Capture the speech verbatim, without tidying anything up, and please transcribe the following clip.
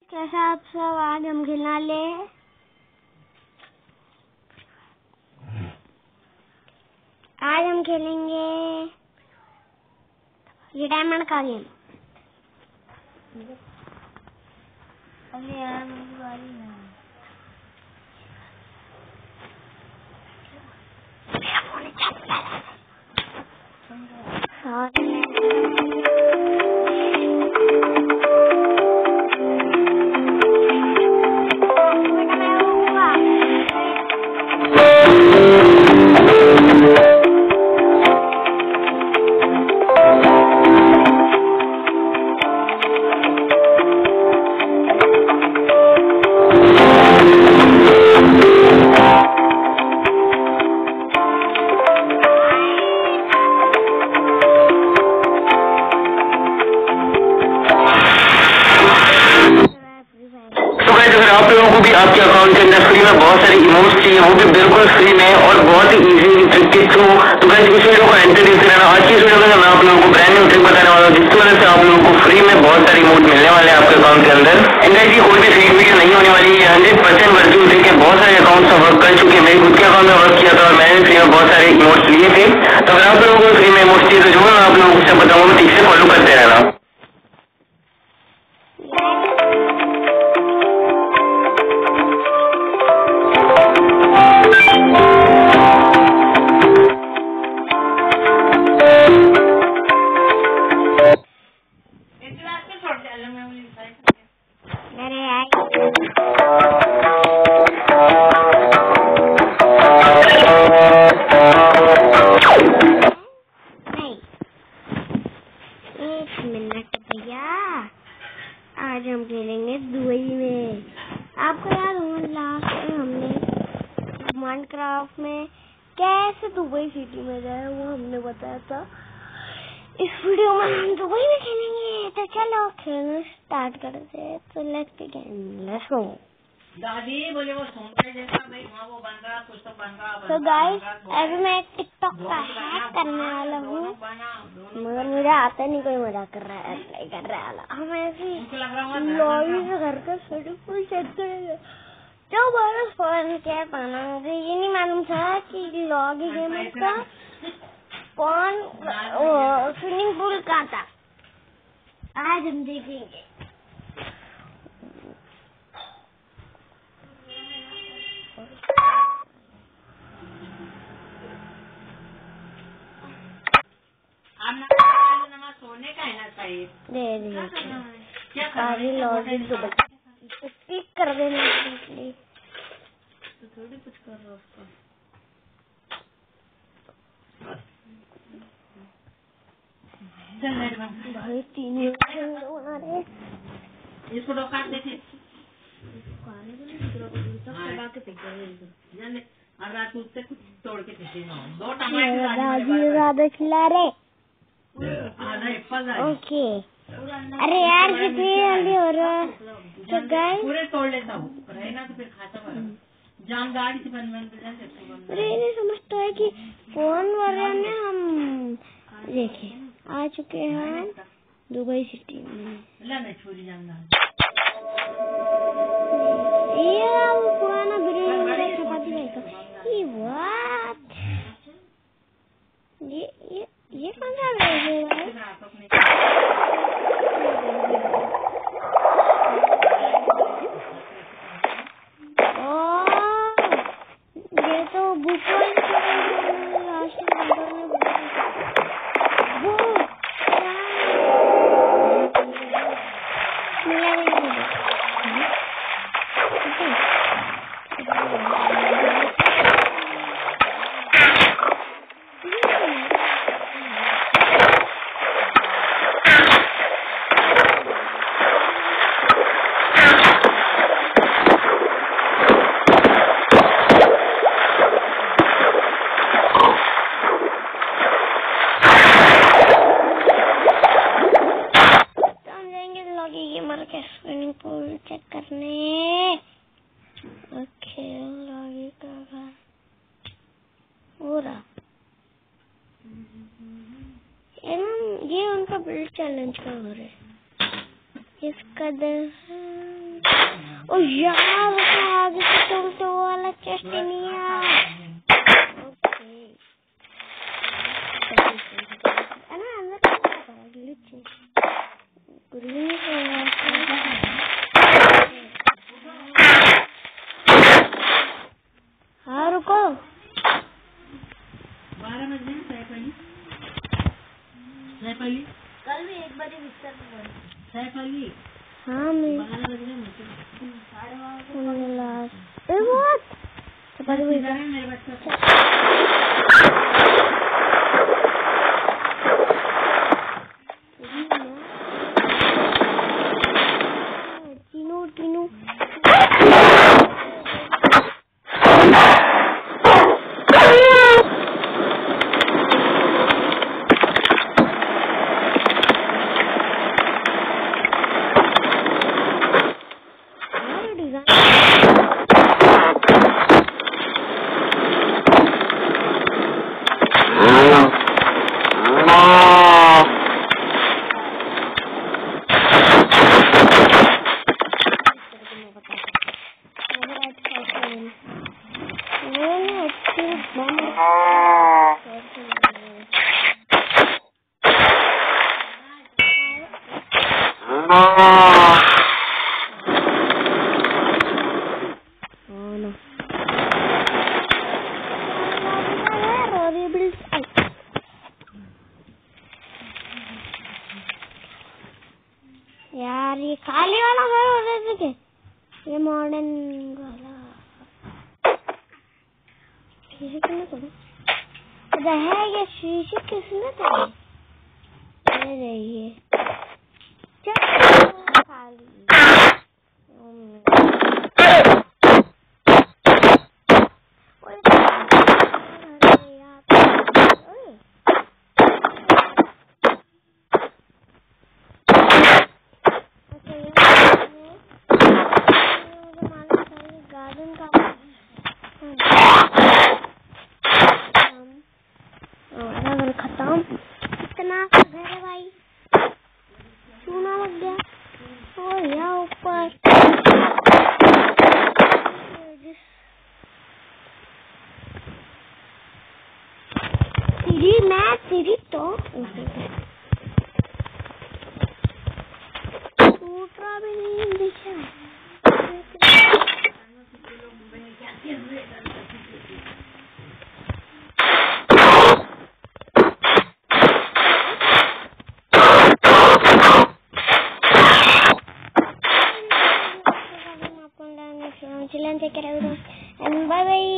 कैसा आप सब? आज हम खेलने वाले आज हम खेलेंगे ये डायमंड का गेम। अरे यार मेरी बारी है। आप लोगों को भी आपके अकाउंट के अंदर फ्री में बहुत सारे इमोट्स चाहिए, वो भी बिल्कुल फ्री में और बहुत ही इजी ट्रिक के थ्रू। तो गाइस इस वीडियो को एंटर करते रहना। आज की इस वीडियो में मैं आप लोगों को ब्रांड न्यू ट्रिक बताने वाला हूँ, जिसकी वजह से आप लोगों को फ्री में बहुत सारे इमोट मिलने वाले हैं आपके अकाउंट के अंदर। एंड गाइस ये कोई भी फेक वीडियो नहीं होने वाली है, हंड्रेड परसेंट वर्चुअल ट्रिक है। बहुत सारे अकाउंट से वर्क कर चुके हैं, मेरे खुद के अकाउंट में वर्क किया था और मैंने फ्री में बहुत सारे इमोट्स लिए थे। तो अगर आप लोगों को फ्री में इमोट्स चाहिए तो जो मैं आप लोगों को बताऊंगा ठीक से फॉलो करते रहना। आज हम खेलेंगे दुबई में। आपको याद होगा लास्ट में हमने माइनक्राफ्ट में कैसे दुबई सिटी में गए वो हमने बताया था। इस वीडियो में हम दुबई में खेलेंगे, तो चलो खेलना स्टार्ट करते हैं। तो लेट्स बिगिन, लेट्स गो। दादी बोले वो सोनते जैसा भाई वहाँ वो बन रहा कुछ तो बन रहा। तो गाइस अभी मैं टिकटॉक का हैक करने वाला हूँ, मगर मुझे आता नहीं, कोई मजाक कर रहा है, नहीं कर रहा है। हम ऐसे लॉबी से घर का सर्टिफिकेट चेक करेंगे। जो बार फोन क्या पाना मुझे ये नहीं मालूम था कि लॉगी गेम का कौन स्विमिंग पूल का था। आज हम देखेंगे। सोने का है ना सही दे दे सारी लॉजिक तो क्लिक कर देना इसलिए तो थोड़ी कुछ कर रहा उसको। भाई तीन बना रहे इसको तो काट देते और रात को उससे कुछ तोड़ के देते दो टमाटर ज्यादा खिला रहे। आधा ओके। अरे यार कितनी जल्दी हो रहा है। तो गाइस पूरे तोड़ लेता हूँ रहना तो फिर खाता हूँ जाम गाड़ी से बन बन। अरे नहीं समझता है कि फोन वाले ने हम देखे आ चुके हैं दुबई सिटी में। छोरी जाना ये वो पुराना बिल्डिंग चपाती नहीं का ये व्हाट ये ये ये कौन सा बिल्डिंग है? ये तो book last swimming pool check करने। ओके लॉगी का हो रहा ये उनका बिल्ड चैलेंज का हो रहा है। इसका ओ यार आगे से तो तो वाला चेस्ट नहीं है। ओके अना अंदर क्या करा ग्लिच ग्रीन हाँ रुको बारह बजे सैफ सैफ अली कल भी एक बजे बिस्तर में सैफ अली हाँ मैं बारह बजे मेरे बच्चा टीनू टीनू यार ये खाली वाला घर हो रहा है, ये मॉडर्न वाला शीशे किसने तोड़ा है? ये शीशे किसने तोड़ा? ये रही खाली गार्डन का हमारा घर खत्म। इतना घर है भाई, चूना लग गया। और यहाँ ऊपर सीढ़ी मैं सीढ़ी तो टूटा भी नहीं दिखा। Take care, everyone, and bye bye.